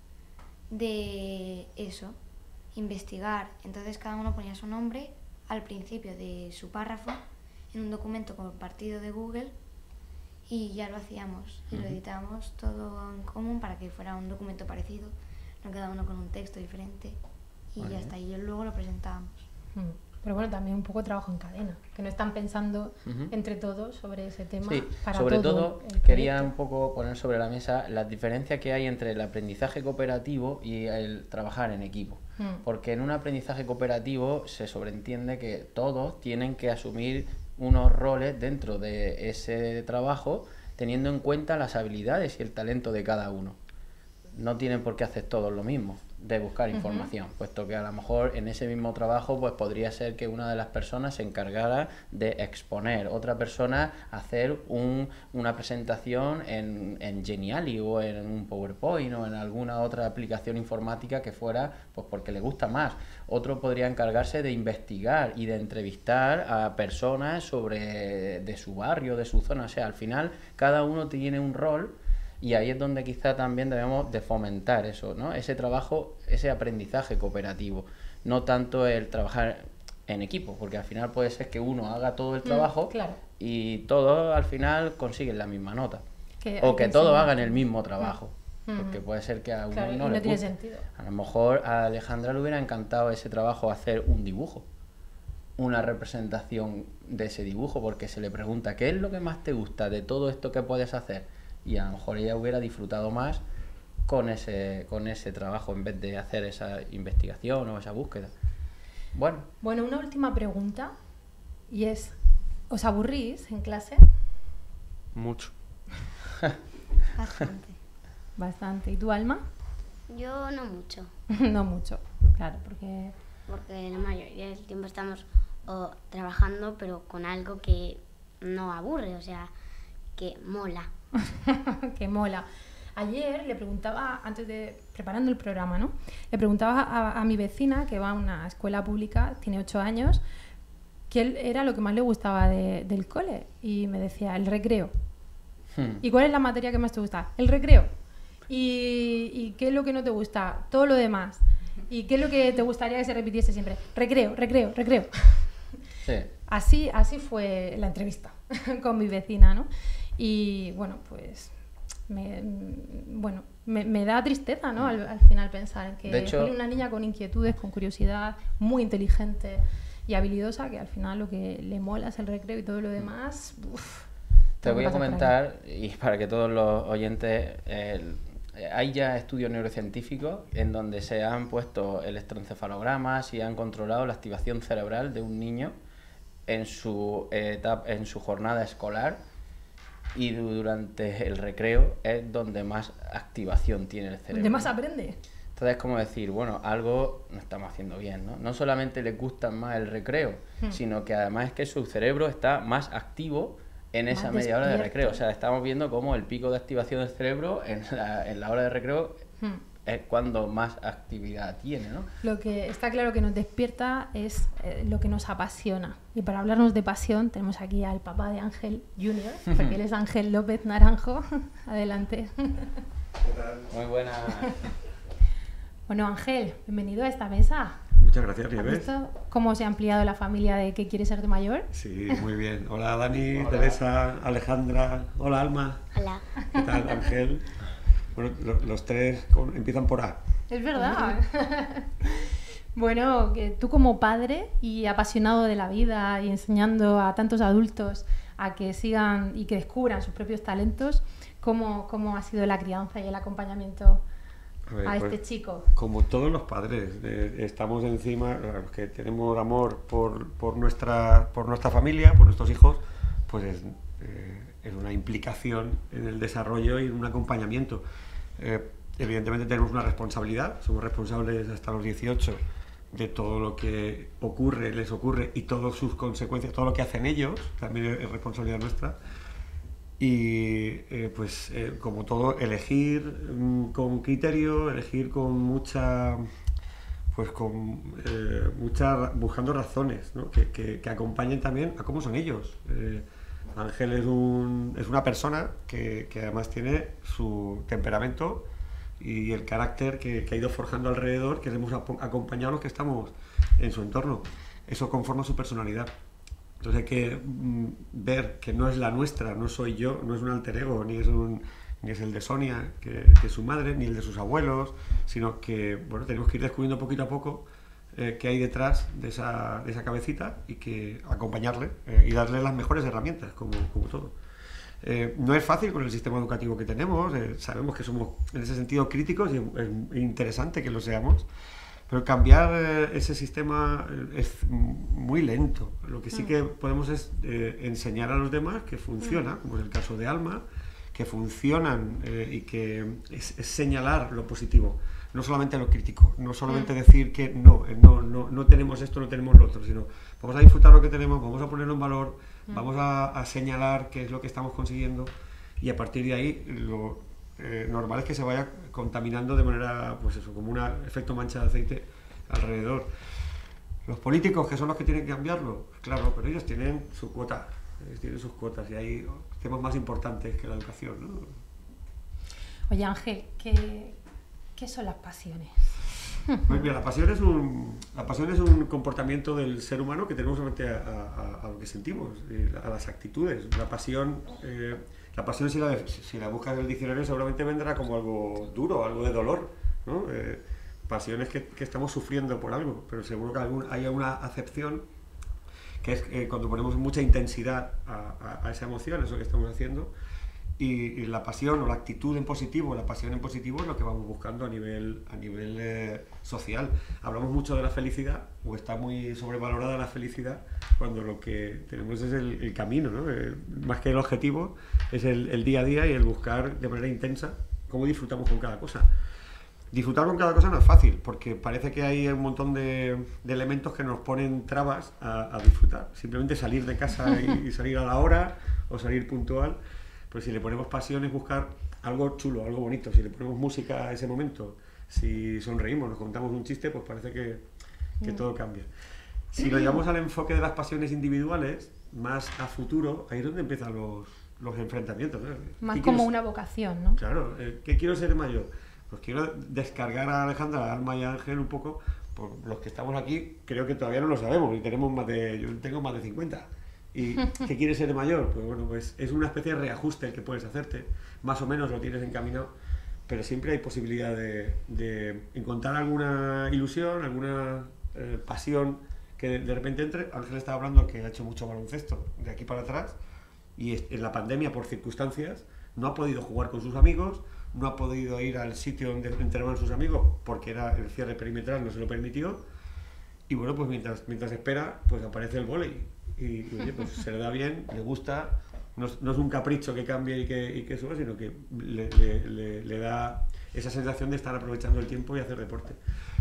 de eso, investigar. Entonces cada uno ponía su nombre al principio de su párrafo en un documento compartido de Google, y ya lo hacíamos y lo editábamos todo en común para que fuera un documento parecido, no cada uno con un texto diferente, y ya está, y luego lo presentábamos. Pero bueno, también un poco trabajo en cadena, que no están pensando entre todos sobre ese tema. Sí, para sobre todo todo quería un poco poner sobre la mesa las diferencias que hay entre el aprendizaje cooperativo y el trabajar en equipo. Porque en un aprendizaje cooperativo se sobreentiende que todos tienen que asumir unos roles dentro de ese trabajo, teniendo en cuenta las habilidades y el talento de cada uno. No tienen por qué hacer todos lo mismo, de buscar información, puesto que a lo mejor en ese mismo trabajo pues podría ser que una de las personas se encargara de exponer, otra persona hacer una presentación en Geniali o en un PowerPoint o en alguna otra aplicación informática que fuera pues porque le gusta más. Otro podría encargarse de investigar y de entrevistar a personas de su barrio, de su zona. O sea, al final cada uno tiene un rol. Y ahí es donde quizá también debemos de fomentar eso, ¿no? Ese trabajo, ese aprendizaje cooperativo, no tanto el trabajar en equipo, porque al final puede ser que uno haga todo el trabajo y todos al final consiguen la misma nota, o que todos hagan el mismo trabajo, porque puede ser que a uno no le tiene guste. sentido. A lo mejor a Alejandra le hubiera encantado ese trabajo, hacer un dibujo, una representación de ese dibujo, porque se le pregunta ¿qué es lo que más te gusta de todo esto que puedes hacer? Y a lo mejor ella hubiera disfrutado más con ese trabajo en vez de hacer esa investigación o esa búsqueda. Bueno, una última pregunta, y es, ¿os aburrís en clase? Mucho. Bastante. Bastante. ¿Y tú, Alma? Yo no mucho, No mucho, claro, porque la mayoría del tiempo estamos trabajando, pero con algo que no aburre, o sea, que mola. que mola. Ayer le preguntaba, antes de preparando el programa, ¿no? Le preguntaba a mi vecina, que va a una escuela pública, tiene 8 años, qué era lo que más le gustaba del cole. Y me decía, el recreo. ¿Y cuál es la materia que más te gusta? El recreo. ¿Y qué es lo que no te gusta? Todo lo demás. ¿Y qué es lo que te gustaría que se repitiese siempre? Recreo, recreo, recreo. Sí. Así fue la entrevista con mi vecina, ¿no? Y bueno, pues me da tristeza, ¿no? Al final pensar que de hecho, fue una niña con inquietudes, con curiosidad, muy inteligente y habilidosa, que al final lo que le mola es el recreo y todo lo demás. Te voy a comentar, y para que todos los oyentes, hay ya estudios neurocientíficos en donde se han puesto electroencefalogramas y han controlado la activación cerebral de un niño en su jornada escolar, y durante el recreo es donde más activación tiene el cerebro. Donde más aprende. Entonces es como decir, bueno, algo no estamos haciendo bien, ¿no? No solamente les gusta más el recreo, sino que además es que su cerebro está más activo en esa media hora de recreo. O sea, estamos viendo cómo el pico de activación del cerebro en la hora de recreo es cuando más actividad tiene, ¿no? Lo que está claro que nos despierta es lo que nos apasiona. Y para hablarnos de pasión tenemos aquí al papá de Ángel Junior, porque él es Ángel López Naranjo. Adelante. Muy buena. Bueno, Ángel, bienvenido a esta mesa. Muchas gracias, ¿Has visto cómo se ha ampliado la familia de ¿Qué quieres ser de mayor? Sí, muy bien. Hola Dani, hola. Teresa, Alejandra, hola Alma. Hola. ¿Qué tal, Ángel? Bueno, los tres empiezan por A. Es verdad. Bueno, que tú como padre y apasionado de la vida y enseñando a tantos adultos a que sigan y que descubran sus propios talentos, ¿cómo ha sido la crianza y el acompañamiento a este chico? Como todos los padres, estamos encima, los que tenemos amor por nuestra familia, por nuestros hijos, pues es una implicación en el desarrollo y en un acompañamiento. Evidentemente tenemos una responsabilidad, somos responsables hasta los 18 de todo lo que les ocurre y todas sus consecuencias, todo lo que hacen ellos, también es responsabilidad nuestra. Y como todo, elegir con criterio, elegir con buscando razones, ¿no? que acompañen también a cómo son ellos. Ángel es una persona que además tiene su temperamento y el carácter que ha ido forjando alrededor, que hemos acompañado a los que estamos en su entorno. Eso conforma su personalidad. Entonces hay que ver que no es la nuestra, no soy yo, no es un alter ego, ni es el de Sonia, que es su madre, ni el de sus abuelos, sino que tenemos que ir descubriendo poquito a poco qué hay detrás de esa cabecita y que acompañarle y darle las mejores herramientas, como todo. No es fácil con el sistema educativo que tenemos, sabemos que somos en ese sentido críticos y es interesante que lo seamos, pero cambiar ese sistema es muy lento. Lo que sí que podemos es enseñar a los demás que funciona, como es el caso de Alma, que funcionan y que es señalar lo positivo, no solamente lo crítico, no solamente decir que no tenemos esto, no tenemos lo otro, sino vamos a disfrutar lo que tenemos, vamos a ponerlo en valor, vamos a señalar qué es lo que estamos consiguiendo y a partir de ahí lo normal es que se vaya contaminando de manera, como un efecto mancha de aceite alrededor. Los políticos, que son los que tienen que cambiarlo, claro, pero ellos tienen su cuota, tienen sus cuotas y hay temas más importantes que la educación, ¿no? Oye, Ángel, ¿qué son las pasiones? Pues mira, la pasión es un comportamiento del ser humano que tenemos frente a lo que sentimos, a las actitudes. La pasión si la buscas en el diccionario seguramente vendrá como algo duro, algo de dolor, ¿no? Pasión es que estamos sufriendo por algo, pero seguro que hay una acepción que es cuando ponemos mucha intensidad a esa emoción, eso que estamos haciendo, y la pasión o la actitud en positivo, la pasión en positivo es lo que vamos buscando a nivel social. Hablamos mucho de la felicidad, o está muy sobrevalorada la felicidad, cuando lo que tenemos es el camino, ¿no? Más que el objetivo, es el día a día y el buscar de manera intensa cómo disfrutamos con cada cosa. Disfrutar con cada cosa no es fácil, porque parece que hay un montón de elementos que nos ponen trabas a disfrutar. Simplemente salir de casa y salir a la hora, o salir puntual. Pues si le ponemos pasión es buscar algo chulo, algo bonito. Si le ponemos música a ese momento, Si sonreímos, nos contamos un chiste, pues parece que todo cambia. Si lo llevamos al enfoque de las pasiones individuales, más a futuro, ahí es donde empiezan los enfrentamientos, ¿no? Más como una vocación, ¿no? Claro, ¿qué quiero ser mayor? Pues quiero descargar a Alejandra, a Alma y a Ángel un poco, por los que estamos aquí, creo que todavía no lo sabemos, y yo tengo más de 50. ¿Y qué quieres ser mayor? Pues bueno, pues es una especie de reajuste el que puedes hacerte, más o menos lo tienes encaminado, pero siempre hay posibilidad de encontrar alguna ilusión, alguna pasión que de repente entre. Ángel estaba hablando que ha hecho mucho baloncesto de aquí para atrás, y en la pandemia, por circunstancias, no ha podido jugar con sus amigos, no ha podido ir al sitio donde entrenaban sus amigos porque era el cierre perimetral, no se lo permitió, y bueno, pues mientras espera, pues aparece el vóley, y oye, pues se le da bien, le gusta, no es un capricho que cambie y que suba, sino que le da esa sensación de estar aprovechando el tiempo y hacer deporte.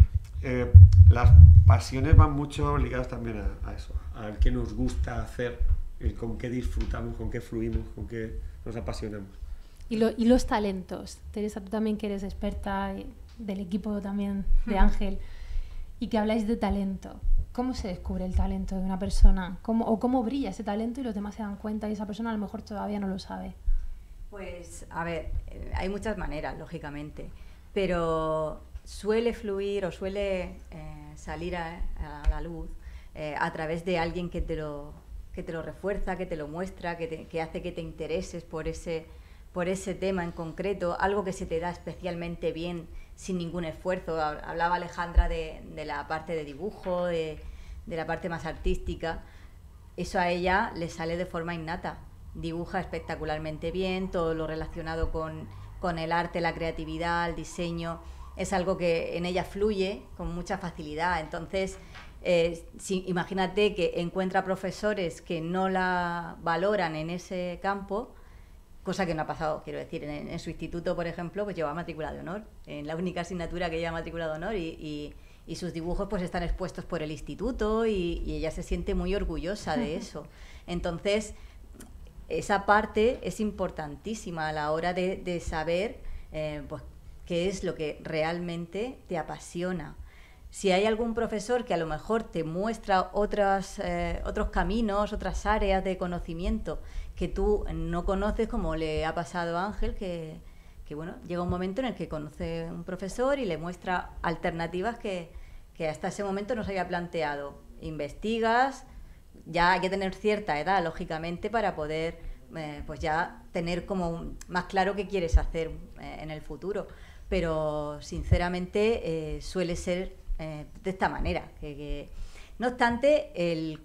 Las pasiones van mucho ligadas también a eso, al que nos gusta hacer, el con qué disfrutamos, con qué fluimos, con qué nos apasionamos. Y los talentos. Teresa, tú también que eres experta del equipo también de Ángel, y que habláis de talento. ¿Cómo se descubre el talento de una persona? ¿Cómo brilla ese talento y los demás se dan cuenta y esa persona a lo mejor todavía no lo sabe? Pues, a ver, hay muchas maneras, lógicamente, pero suele fluir o suele salir a la luz a través de alguien que te lo refuerza, que te lo muestra, que hace que te intereses por ese tema en concreto, algo que se te da especialmente bien sin ningún esfuerzo. Hablaba Alejandra de la parte de dibujo, de la parte más artística. Eso a ella le sale de forma innata. Dibuja espectacularmente bien, todo lo relacionado con el arte, la creatividad, el diseño, es algo que en ella fluye con mucha facilidad. Entonces, imagínate que encuentra profesores que no la valoran en ese campo, cosa que no ha pasado, quiero decir, en su instituto, por ejemplo, pues lleva matrícula de honor, en la única asignatura que lleva matrícula de honor, y sus dibujos pues están expuestos por el instituto, y ella se siente muy orgullosa de eso. Entonces, esa parte es importantísima a la hora de saber pues qué es lo que realmente te apasiona. Si hay algún profesor que a lo mejor te muestra otros caminos, otras áreas de conocimiento que tú no conoces, como le ha pasado a Ángel, que bueno, llega un momento en el que conoce un profesor y le muestra alternativas que hasta ese momento no se había planteado. Investigas, ya hay que tener cierta edad, lógicamente, para poder pues ya tener como más claro qué quieres hacer en el futuro. Pero sinceramente suele ser de esta manera. No obstante, el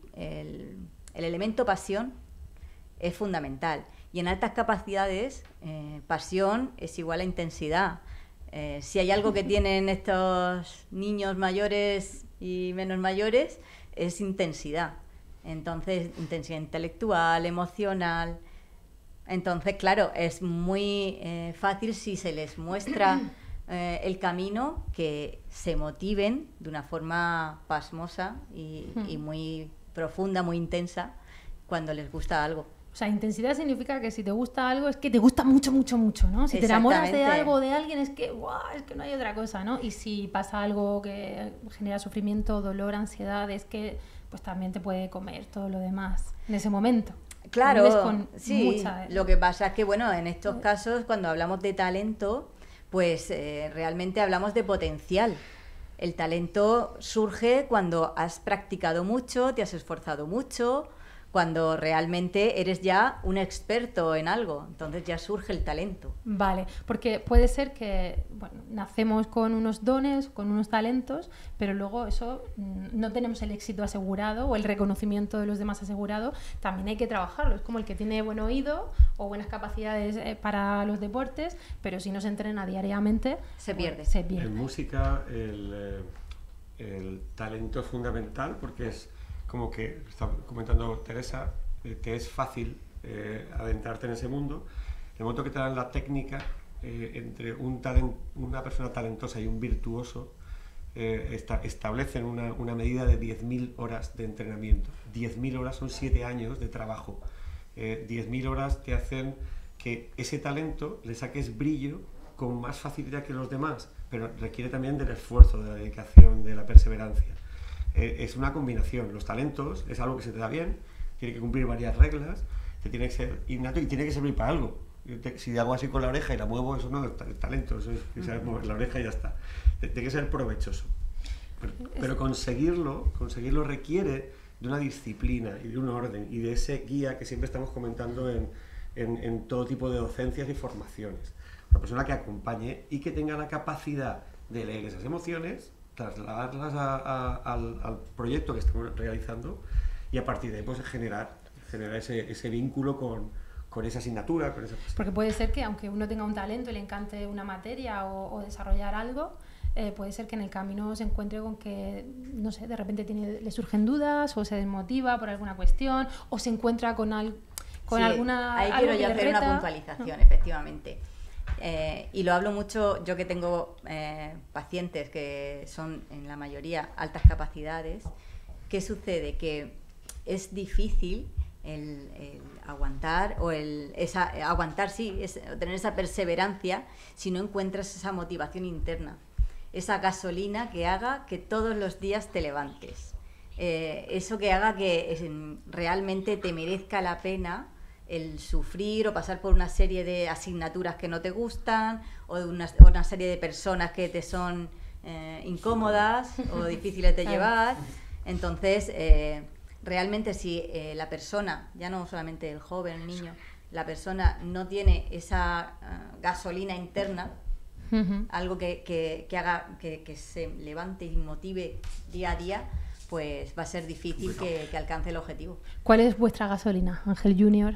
elemento pasión es fundamental, y en altas capacidades pasión es igual a intensidad. Si hay algo que tienen estos niños mayores y menos mayores, es intensidad. Entonces, intensidad intelectual, emocional. Entonces, claro, es muy fácil, si se les muestra el camino, que se motiven de una forma pasmosa y muy profunda, muy intensa, cuando les gusta algo. O sea, intensidad significa que si te gusta algo es que te gusta mucho, mucho, mucho, ¿no? Si te enamoras de algo o de alguien es que no hay otra cosa, ¿no? Y si pasa algo que genera sufrimiento, dolor, ansiedad, es que pues también te puede comer todo lo demás en ese momento. Claro, sí. Lo que pasa es que, bueno, en estos casos, cuando hablamos de talento, pues realmente hablamos de potencial. El talento surge cuando has practicado mucho, te has esforzado mucho, cuando realmente eres ya un experto en algo, entonces ya surge el talento. Vale, porque puede ser que, bueno, nacemos con unos dones, con unos talentos, pero luego eso no tenemos el éxito asegurado o el reconocimiento de los demás asegurado, también hay que trabajarlo. Es como el que tiene buen oído o buenas capacidades para los deportes, pero si no se entrena diariamente, se pierde. En música el talento es fundamental, porque es como que está comentando Teresa, que es fácil adentrarte en ese mundo. En el momento que te dan la técnica, entre una persona talentosa y un virtuoso, establecen una medida de 10.000 horas de entrenamiento. 10.000 horas son 7 años de trabajo. 10.000 horas te hacen que ese talento le saques brillo con más facilidad que los demás, pero requiere también del esfuerzo, de la dedicación, de la perseverancia. Es una combinación. Los talentos es algo que se te da bien, tiene que cumplir varias reglas, te tiene que ser innato y tiene que servir para algo. Si hago así con la oreja y la muevo, eso no es talento, eso es que sabes mover la oreja y ya está. Tiene que ser provechoso. Pero conseguirlo requiere de una disciplina y de un orden y de ese guía que siempre estamos comentando en todo tipo de docencias y formaciones. Una persona que acompañe y que tenga la capacidad de leer esas emociones, trasladarlas al proyecto que estamos realizando y a partir de ahí pues generar ese vínculo con esa asignatura, con esa persona. Porque puede ser que aunque uno tenga un talento y le encante una materia o desarrollar algo, puede ser que en el camino se encuentre con que, no sé, de repente le surgen dudas o se desmotiva por alguna cuestión o se encuentra con alguna... Ahí quiero yo hacer una puntualización, efectivamente. Y lo hablo mucho, yo que tengo pacientes que son en la mayoría altas capacidades. ¿Qué sucede? Que es difícil el aguantar tener esa perseverancia si no encuentras esa motivación interna, esa gasolina que haga que todos los días te levantes, eso que haga que realmente te merezca la pena el sufrir o pasar por una serie de asignaturas que no te gustan o de una serie de personas que te son incómodas o difíciles de llevar. Entonces, realmente si la persona, ya no solamente el joven, el niño, la persona no tiene esa gasolina interna, algo que haga que se levante y motive día a día, pues va a ser difícil que alcance el objetivo. ¿Cuál es vuestra gasolina, Ángel Junior?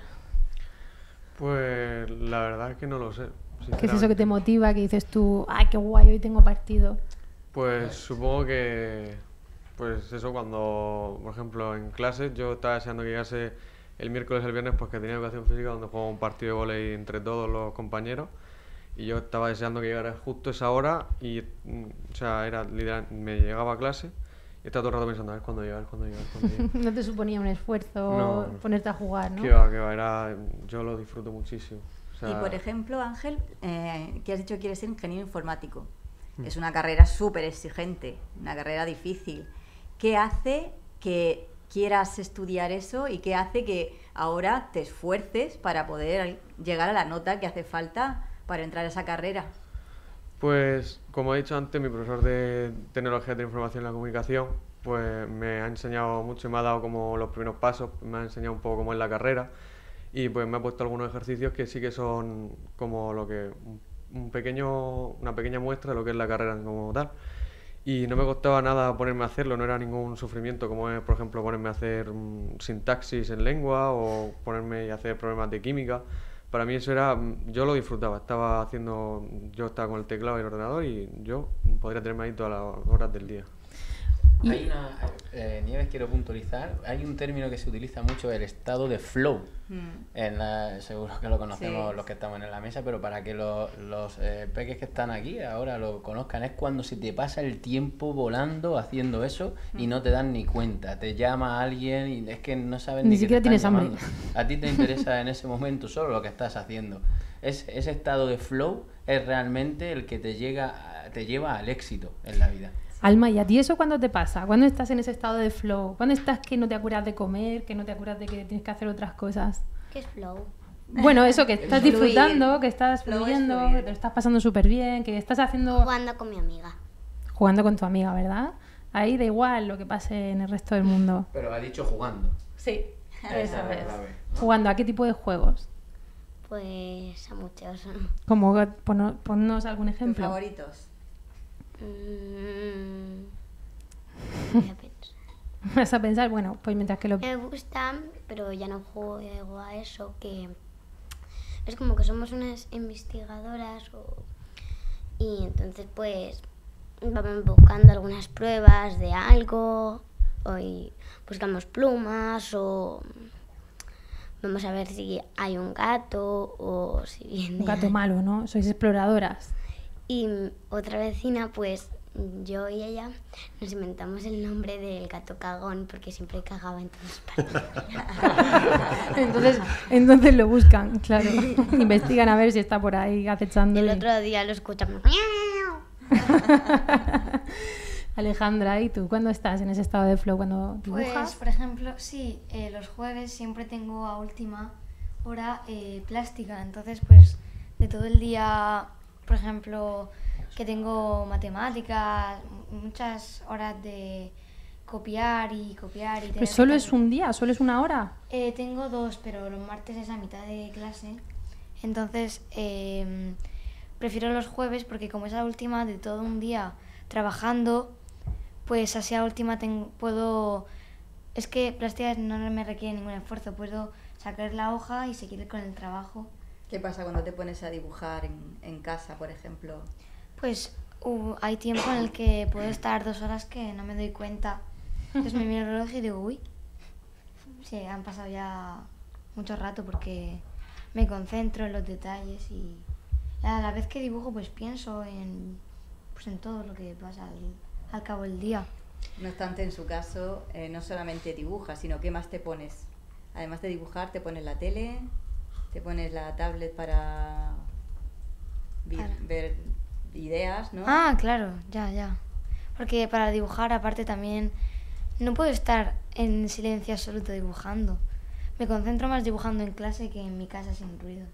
Pues la verdad es que no lo sé. ¿Qué es eso que te motiva, que dices tú, ¡ay, qué guay, hoy tengo partido? Pues supongo que, pues eso, cuando, por ejemplo, en clases yo estaba deseando que llegase el miércoles o el viernes porque tenía educación física donde jugaba un partido de vóley entre todos los compañeros y yo estaba deseando que llegara justo esa hora y, o sea, era literal, me llegaba a clase y estaba todo el rato pensando, a ver cuándo llegar. No te suponía un esfuerzo ponerte a jugar, ¿no? Que va, yo lo disfruto muchísimo. O sea, y por ejemplo, Ángel, que has dicho que quieres ser ingeniero informático. Es una carrera súper exigente, una carrera difícil. ¿Qué hace que quieras estudiar eso y qué hace que ahora te esfuerces para poder llegar a la nota que hace falta para entrar a esa carrera? Pues, como he dicho antes, mi profesor de Tecnología de la Información y la Comunicación pues me ha enseñado mucho y me ha dado como los primeros pasos, me ha enseñado un poco cómo es la carrera y pues me ha puesto algunos ejercicios que sí que son como lo que una pequeña muestra de lo que es la carrera como tal. Y no me costaba nada ponerme a hacerlo, no era ningún sufrimiento como es, por ejemplo, ponerme a hacer sintaxis en lengua o ponerme a hacer problemas de química. Para mí eso era, yo lo disfrutaba, yo estaba con el teclado y el ordenador y yo podría tenerme ahí todas las horas del día. Hay Nieves, quiero puntualizar, hay un término que se utiliza mucho, el estado de flow. Seguro que lo conocemos los que estamos en la mesa, pero para que los peques que están aquí ahora lo conozcan, es cuando se te pasa el tiempo volando haciendo eso y no te dan ni cuenta. Te llama alguien y es que no saben ni siquiera tienes hambre. A ti te interesa en ese momento solo lo que estás haciendo. Ese estado de flow es realmente el que te lleva al éxito en la vida. Alma, ¿y a ti eso cuándo te pasa? ¿Cuándo estás en ese estado de flow? ¿Cuándo estás que no te acuerdas de comer, que no te acuerdas de que tienes que hacer otras cosas? ¿Qué es flow? Bueno, eso, que estás Fluir. disfrutando, que estás fluyendo, que te lo estás pasando súper bien, que estás haciendo... Jugando con mi amiga. Jugando con tu amiga, ¿verdad? Ahí da igual lo que pase en el resto del mundo. Pero ha dicho jugando. Sí, eso es. ¿No? ¿Jugando a qué tipo de juegos? Pues a muchos. Como, ponnos algún ¿Tus ejemplo. favoritos? Voy a pensar. Vas a pensar, bueno, pues mientras que lo... Me gusta, pero ya no juego a eso, que es como que somos unas investigadoras y entonces pues vamos buscando algunas pruebas de algo y buscamos plumas o vamos a ver si hay un gato o si viene... Un gato malo, ¿no? Sois exploradoras. Y otra vecina, pues yo y ella nos inventamos el nombre del gato cagón porque siempre cagaba en todas partes. entonces lo buscan, claro. Investigan a ver si está por ahí acechando. El otro día lo escuchamos. Alejandra, ¿y tú cuándo estás en ese estado de flow? ¿Cuando dibujas? Pues, por ejemplo, sí, los jueves siempre tengo a última hora plástica, entonces pues de todo el día, por ejemplo, que tengo matemáticas, muchas horas de copiar y tener Pues solo que es un día, solo es una hora. tengo 2, pero los martes es a mitad de clase, entonces prefiero los jueves porque como es la última de todo un día trabajando, pues así a última puedo... Es que plástica no me requiere ningún esfuerzo, puedo sacar la hoja y seguir con el trabajo. ¿Qué pasa cuando te pones a dibujar en casa, por ejemplo? Pues hay tiempo en el que puedo estar 2 horas que no me doy cuenta. Entonces me miro el reloj y digo, uy, sí, han pasado ya mucho rato porque me concentro en los detalles y a la vez que dibujo pues pienso en todo lo que pasa al cabo del día. No obstante, en su caso, no solamente dibujas, sino ¿qué más te pones? Además de dibujar, te pones la tele, te pones la tablet para ver ideas, ¿no? Ah, claro, ya. Porque para dibujar, aparte también, no puedo estar en silencio absoluto dibujando. Me concentro más dibujando en clase que en mi casa sin ruido.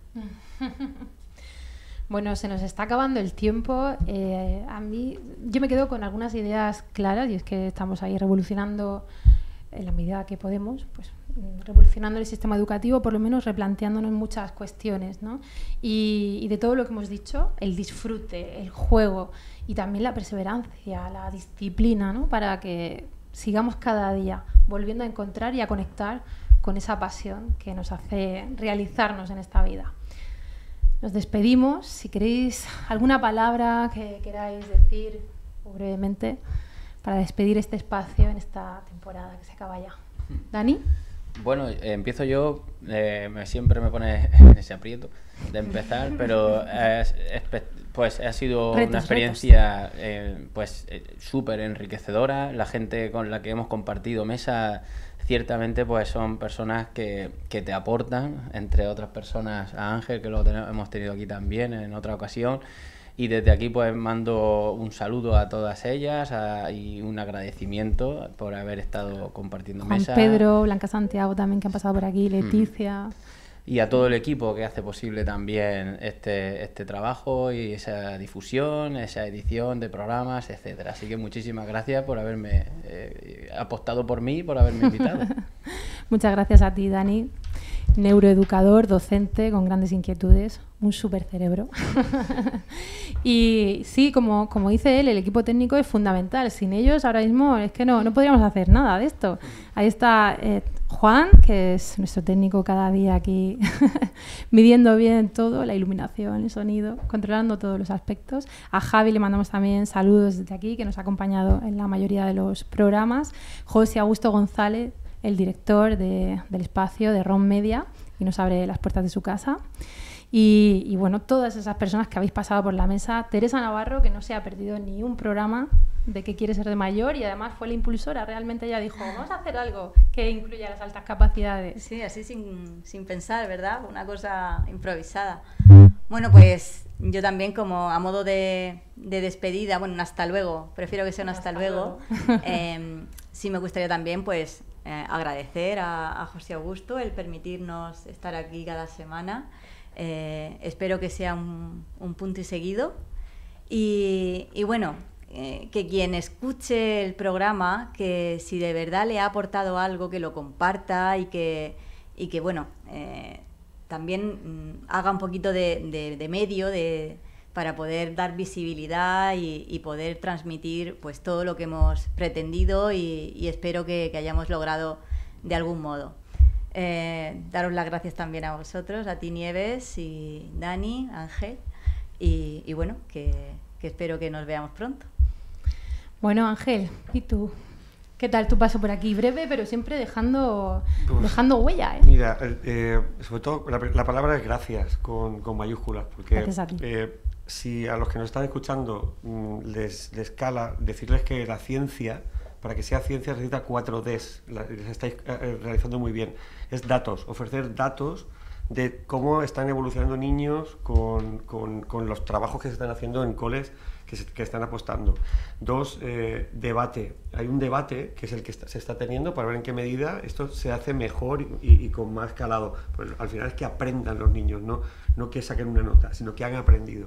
Bueno, se nos está acabando el tiempo. Yo me quedo con algunas ideas claras y es que estamos ahí revolucionando en la medida que podemos, pues revolucionando el sistema educativo, por lo menos replanteándonos muchas cuestiones, ¿no? Y de todo lo que hemos dicho, el disfrute, el juego y también la perseverancia, la disciplina, ¿no? Para que sigamos cada día volviendo a encontrar y a conectar con esa pasión que nos hace realizarnos en esta vida. Nos despedimos. Si queréis alguna palabra que queráis decir brevemente para despedir este espacio en esta temporada que se acaba ya. ¿Dani? Bueno, empiezo yo. Siempre me pone en ese aprieto de empezar, pero pues ha sido una experiencia súper enriquecedora. La gente con la que hemos compartido mesa ciertamente pues son personas que te aportan, entre otras personas a Ángel, que lo hemos tenido aquí también en otra ocasión, y desde aquí pues mando un saludo a todas ellas y un agradecimiento por haber estado compartiendo mesa. Juan Pedro, Blanca Santiago también, que han pasado por aquí, Leticia... Y a todo el equipo que hace posible también este trabajo y esa difusión, esa edición de programas, etcétera. Así que muchísimas gracias por haberme apostado por mí, por haberme invitado. Muchas gracias a ti, Dani. Neuroeducador, docente, con grandes inquietudes, un súper cerebro. Y sí, como dice él, el equipo técnico es fundamental. Sin ellos ahora mismo es que no podríamos hacer nada de esto. Ahí está Juan, que es nuestro técnico cada día aquí, midiendo bien todo, la iluminación, el sonido, controlando todos los aspectos. A Javi le mandamos también saludos desde aquí, que nos ha acompañado en la mayoría de los programas. José Augusto González, el director del espacio de ROM Media, y nos abre las puertas de su casa. Y bueno, todas esas personas que habéis pasado por la mesa. Teresa Navarro, que no se ha perdido ni un programa de que quiere ser de mayor y además fue la impulsora. Realmente ella dijo, vamos a hacer algo que incluya las altas capacidades. Sí, así sin pensar, ¿verdad? Una cosa improvisada. Bueno, pues yo también, como a modo de despedida, bueno, un hasta luego, prefiero que sea un hasta luego. Sí me gustaría también pues agradecer a José Augusto el permitirnos estar aquí cada semana. Espero que sea un punto y seguido. Y bueno, que quien escuche el programa, que si de verdad le ha aportado algo, que lo comparta y que bueno, también haga un poquito de medio para poder dar visibilidad y poder transmitir pues todo lo que hemos pretendido y espero que hayamos logrado de algún modo. Daros las gracias también a vosotros, a ti Nieves y Dani, Ángel, y bueno, que espero que nos veamos pronto. Bueno, Ángel, ¿y tú? ¿Qué tal tu paso por aquí? Breve, pero siempre dejando huella, ¿eh? Mira, sobre todo la palabra es gracias, con mayúsculas, porque gracias a ti. Si a los que nos están escuchando les cala decirles que la ciencia, para que sea ciencia, necesita 4 Ds, les estáis realizando muy bien. Es datos, ofrecer datos de cómo están evolucionando niños con los trabajos que se están haciendo en coles que están apostando. 2, debate. Hay un debate que es el que se está teniendo para ver en qué medida esto se hace mejor y con más calado. Pues al final es que aprendan los niños, no que saquen una nota, sino que han aprendido.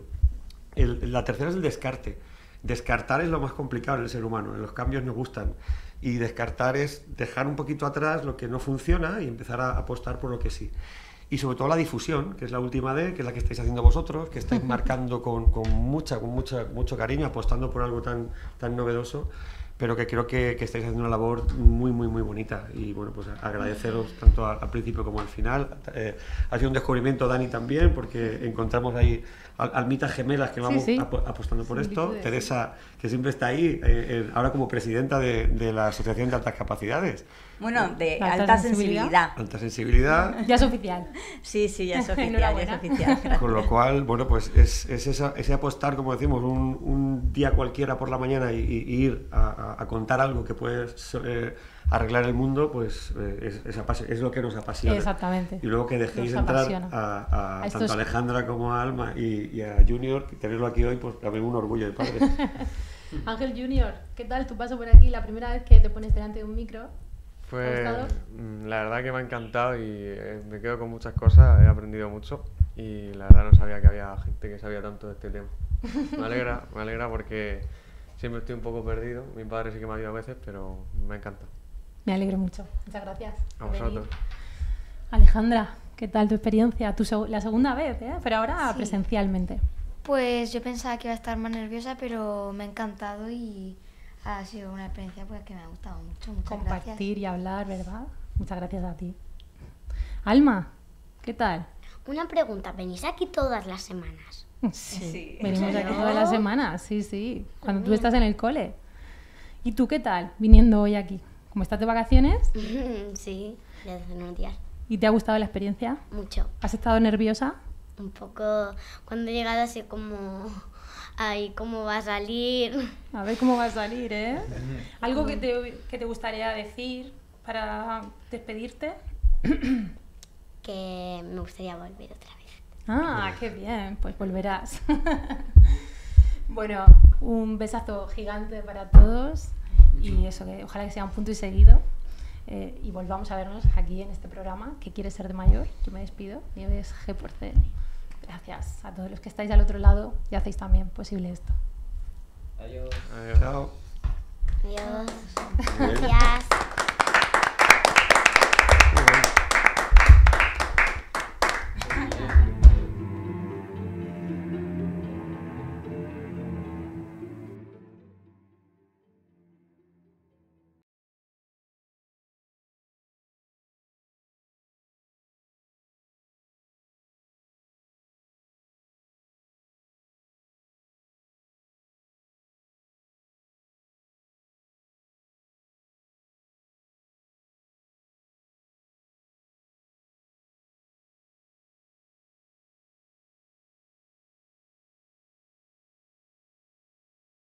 La tercera es el descarte. Descartar es lo más complicado en el ser humano, los cambios nos gustan. Y descartar es dejar un poquito atrás lo que no funciona y empezar a apostar por lo que sí. Y sobre todo la difusión, que es la última D, que es la que estáis haciendo vosotros, que estáis marcando con mucho cariño, apostando por algo tan novedoso, pero que creo que estáis haciendo una labor muy bonita. Y bueno, pues agradeceros tanto al principio como al final. Ha sido un descubrimiento, Dani, también, porque encontramos ahí almitas gemelas que vamos apostando por esto. Teresa, que siempre está ahí, ahora como presidenta de la Asociación de Altas Capacidades. Bueno, de alta sensibilidad. Alta sensibilidad. Ya es oficial. Sí, ya es oficial, ya es oficial. Con lo cual, bueno, pues es ese apostar, como decimos, un día cualquiera por la mañana y ir a contar algo que puede arreglar el mundo, pues es lo que nos apasiona. Exactamente. Y luego que dejéis entrar a tanto a Alejandra como a Alma y a Junior, que tenerlo aquí hoy, pues también un orgullo de padre. Ángel Junior, ¿qué tal tu paso por aquí? La primera vez que te pones delante de un micro. Pues la verdad que me ha encantado y me quedo con muchas cosas, he aprendido mucho y la verdad no sabía que había gente que sabía tanto de este tema. Me alegra porque siempre estoy un poco perdido, mi padre sí que me ha ayudado a veces, pero me encanta. Me alegro mucho, muchas gracias. A vosotros. Alejandra, ¿qué tal tu experiencia? La segunda vez, pero ahora presencialmente. Pues yo pensaba que iba a estar más nerviosa, pero me ha encantado y ha sido una experiencia pues que me ha gustado mucho. Muchas Compartir gracias. y hablar, ¿verdad? Muchas gracias a ti. Alma, ¿qué tal? Una pregunta, ¿venís aquí todas las semanas? Sí. Venimos aquí todas las semanas, sí. Cuando tú estás en el cole. ¿Y tú qué tal viniendo hoy aquí? ¿Cómo estás de vacaciones? Sí, ya hace unos días. ¿Y te ha gustado la experiencia? Mucho. ¿Has estado nerviosa? Un poco, cuando he llegado así como, ay, ¿cómo va a salir? A ver cómo va a salir, ¿eh? ¿Algo que te gustaría decir para despedirte? Que me gustaría volver otra vez. Ah, qué bien, pues volverás. Bueno, un besazo gigante para todos y eso, que ojalá que sea un punto y seguido y volvamos a vernos aquí en este programa que quiere ser de mayor. Yo me despido, mi nombre es G por C. Gracias a todos los que estáis al otro lado y hacéis también posible esto. Adiós. Adiós. Chao. Adiós. Gracias.